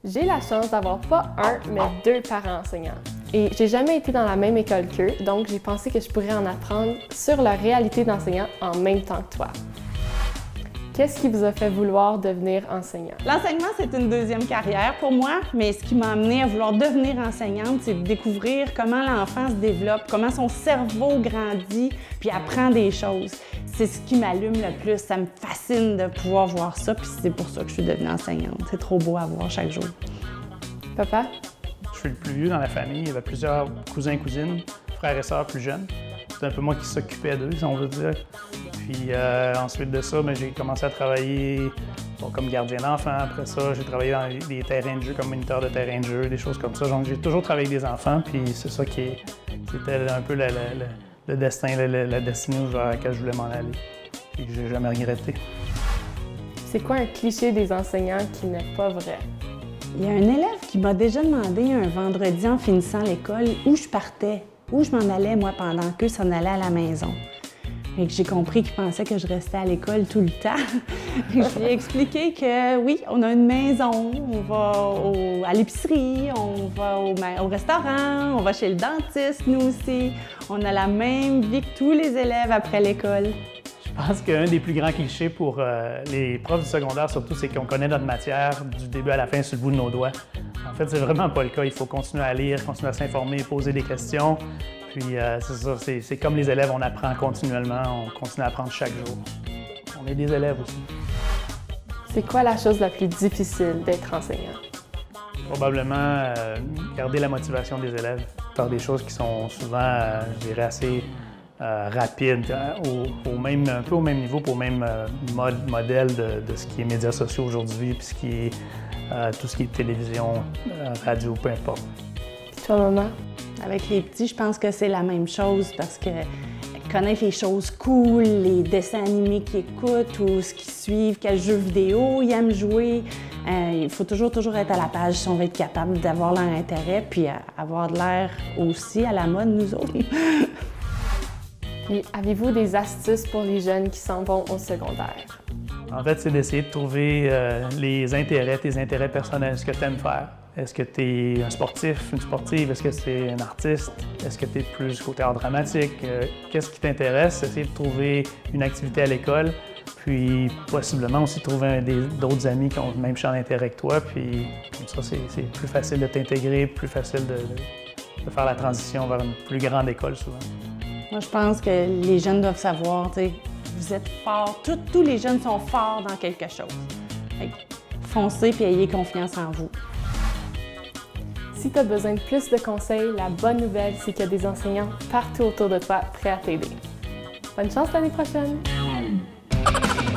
J'ai la chance d'avoir pas un, mais deux parents enseignants. Et j'ai jamais été dans la même école qu'eux, donc j'ai pensé que je pourrais en apprendre sur la réalité d'enseignant en même temps que toi. Qu'est-ce qui vous a fait vouloir devenir enseignant? L'enseignement, c'est une deuxième carrière pour moi, mais ce qui m'a amenée à vouloir devenir enseignante, c'est de découvrir comment l'enfant se développe, comment son cerveau grandit, puis apprend des choses. C'est ce qui m'allume le plus. Ça me fascine de pouvoir voir ça, puis c'est pour ça que je suis devenue enseignante. C'est trop beau à voir chaque jour. Papa? Je suis le plus vieux dans la famille. Il y avait plusieurs cousins et cousines, frères et sœurs plus jeunes. C'est un peu moi qui s'occupais d'eux, si on veut dire. Puis ensuite de ça, j'ai commencé à travailler comme gardien d'enfants. Après ça, j'ai travaillé dans des terrains de jeu, comme moniteur de terrain de jeu, des choses comme ça. Donc j'ai toujours travaillé avec des enfants, puis c'est ça c'était un peu le destin, la destinée vers laquelle je voulais m'en aller. Puis j'ai jamais regretté. C'est quoi un cliché des enseignants qui n'est pas vrai? Il y a un élève qui m'a déjà demandé un vendredi en finissant l'école où je partais, où je m'en allais, moi, pendant qu'eux s'en allaient à la maison. Et que j'ai compris qu'il pensait que je restais à l'école tout le temps. Je lui ai expliqué que oui, on a une maison, on va à l'épicerie, on va au restaurant, on va chez le dentiste, nous aussi. On a la même vie que tous les élèves après l'école. Je pense qu'un des plus grands clichés pour les profs du secondaire, surtout, c'est qu'on connaît notre matière du début à la fin sur le bout de nos doigts. En fait, c'est vraiment pas le cas. Il faut continuer à lire, continuer à s'informer, poser des questions. Puis c'est ça, c'est comme les élèves, on apprend continuellement, on continue à apprendre chaque jour. On est des élèves aussi. C'est quoi la chose la plus difficile d'être enseignant? Probablement garder la motivation des élèves, faire des choses qui sont souvent, je dirais, assez rapides, un peu au même niveau, au même modèle de ce qui est médias sociaux aujourd'hui, puis tout ce qui est télévision, radio, peu importe. Puis toi, maman? Avec les petits, je pense que c'est la même chose parce que connaître les choses cool, les dessins animés qu'ils écoutent ou ce qu'ils suivent, quels jeux vidéo ils aiment jouer, il faut toujours être à la page si on veut être capable d'avoir leur intérêt puis avoir de l'air aussi à la mode, nous autres. Puis avez-vous des astuces pour les jeunes qui s'en vont au secondaire? En fait, c'est d'essayer de trouver tes intérêts personnels, ce que tu aimes faire. Est-ce que tu es un sportif, une sportive? Est-ce que c'est un artiste? Est-ce que tu es plus côté art dramatique? Qu'est-ce qui t'intéresse? Essayer de trouver une activité à l'école, puis possiblement aussi trouver d'autres amis qui ont le même champ d'intérêt que toi. Puis comme ça, c'est plus facile de t'intégrer, plus facile de faire la transition vers une plus grande école souvent. Moi, je pense que les jeunes doivent savoir, vous êtes forts, tous les jeunes sont forts dans quelque chose. Foncez et ayez confiance en vous. Si tu as besoin de plus de conseils, la bonne nouvelle, c'est qu'il y a des enseignants partout autour de toi prêts à t'aider. Bonne chance l'année prochaine!